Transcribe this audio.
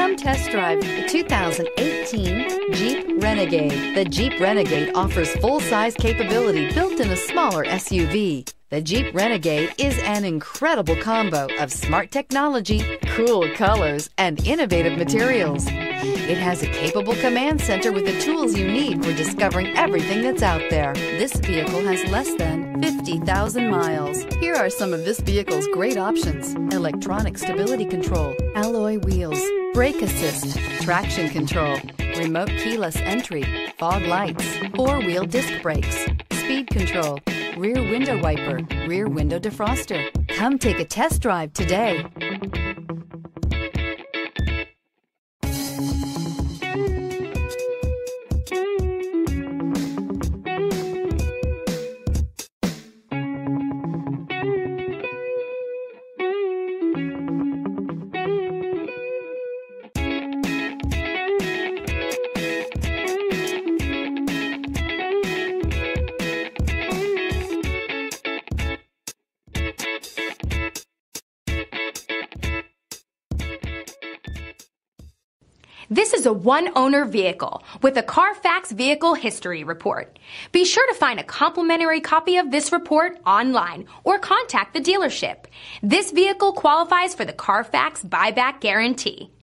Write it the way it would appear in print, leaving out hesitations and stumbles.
Come test drive the 2018 Jeep Renegade. The Jeep Renegade offers full-size capability built in a smaller SUV. The Jeep Renegade is an incredible combo of smart technology, cool colors, and innovative materials. It has a capable command center with the tools you need for discovering everything that's out there. This vehicle has less than 50,000 miles. Here are some of this vehicle's great options: electronic stability control, alloy wheels, brake assist, traction control, remote keyless entry, fog lights, four-wheel disc brakes, speed control, rear window wiper, rear window defroster. Come take a test drive today. This is a one-owner vehicle with a Carfax Vehicle History Report. Be sure to find a complimentary copy of this report online or contact the dealership. This vehicle qualifies for the Carfax Buyback Guarantee.